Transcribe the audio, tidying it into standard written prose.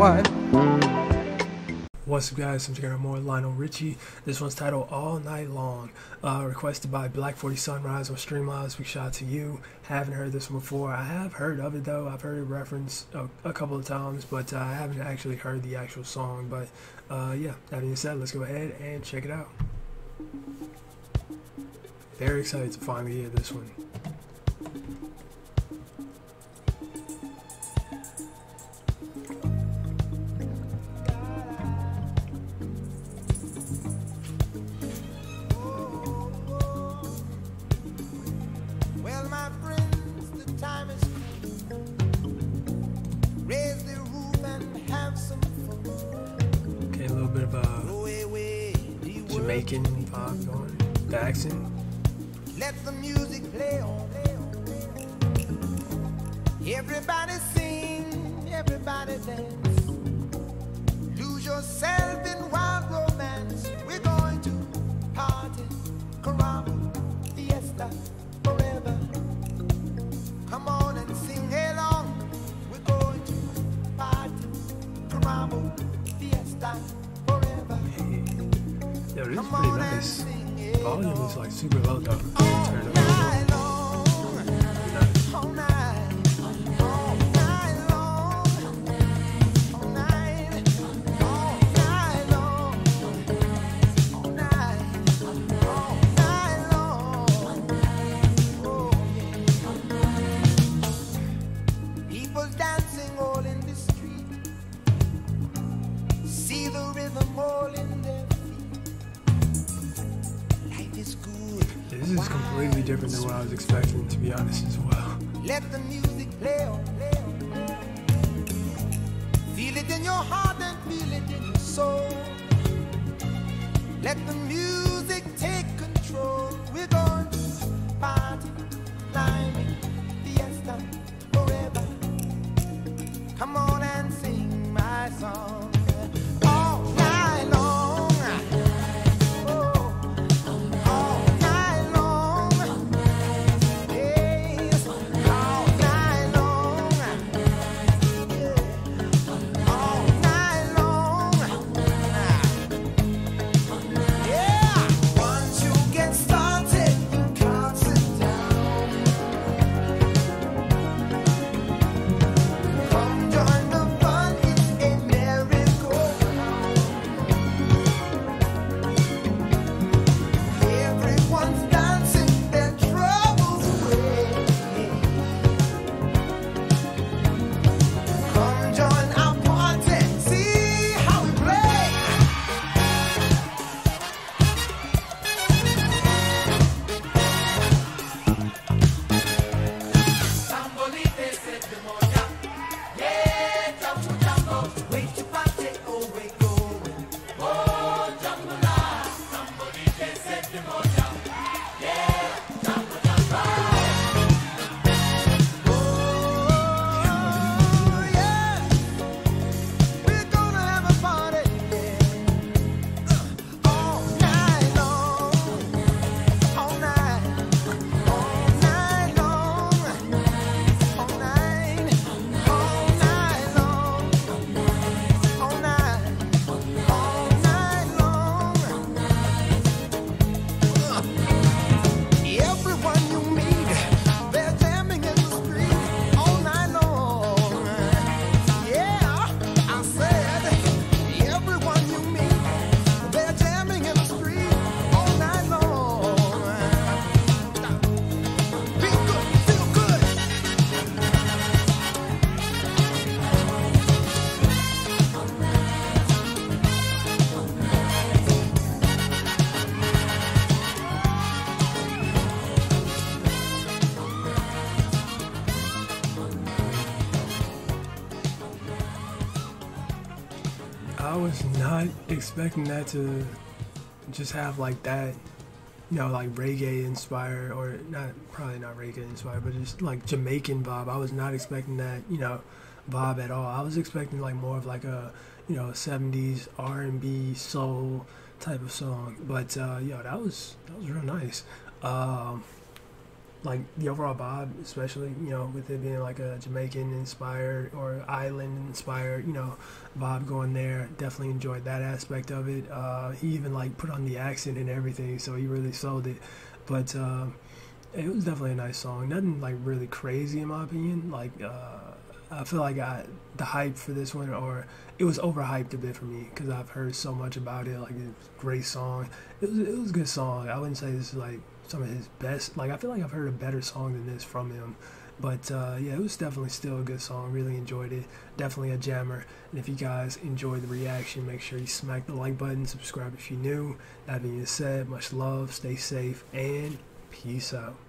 heart. What's up, guys? I'm checking out more Lionel Richie. This one's titled All Night Long. Requested by Black 40 Sunrise on Streamlabs. Big shout out to you. Haven't heard this one before. I have heard of it though. I've heard it referenced a couple of times, but I haven't actually heard the actual song. But yeah, that being said, let's go ahead and check it out. Very excited to finally hear this one. Okay, a little bit of a Jamaican vibe going. The accent. Let the music play on. Everybody sing, everybody dance. Lose yourself in wild romance. We're going to party, caramba, fiesta, forever. Come on and sing along. We're going to party, caramba, fiesta, forever. Hey. Yo, this is pretty nice. Volume is like super low though. Turn it up. People dancing all in the street. See the rhythm all in their feet. Life is good. This is completely different than what I was expecting, to be honest, as well. Let the music play on. Feel it in your heart and feel it in your soul. Let the music take control. We're going to party, climbing, fiesta, forever. Come on and sing my song. All night long. Oh, all night long. Yes, all night long. Yeah, all night long. Yeah, once you get started, you can't sit down. Come join the fun, it's a merry-go-round. Everyone's dancing their troubles away. Come join our party, see how we play. Sambolite set the moja. Yeah, jambo jambo. Wait to party, oh we going. Oh, jambo la. Sambolite set the moja. Yeah, jambo jambo. Oh, yeah. We're gonna have a party. All night long. All night. All night long. All night, all night long, all night, all night long. Everyone you meet, they're jamming in the street all night long. Yeah, I said, everyone you meet, they're jamming in the street all night long. Be good, feel good. I was not expecting that to just have like that, you know, like reggae inspired, or not, probably not reggae inspired, but just like Jamaican vibe. I was not expecting that, you know, vibe at all. I was expecting like more of like a, you know, 70s R&B soul type of song. But yo, that was real nice. like the overall vibe, especially, you know, with it being like a Jamaican inspired or island inspired, you know, vibe going there. Definitely enjoyed that aspect of it. He even like put on the accent and everything, so he really sold it. But it was definitely a nice song. Nothing like really crazy in my opinion. Like I feel like the hype for this one, or it was overhyped a bit for me because I've heard so much about it. Like it's a great song. It was a good song. I wouldn't say this is like some of his best. Like I feel like I've heard a better song than this from him. But yeah, it was definitely still a good song. Really enjoyed it. Definitely a jammer. And if you guys enjoyed the reaction, make sure you smack the like button, subscribe if you're new. That being said, much love, stay safe, and peace out.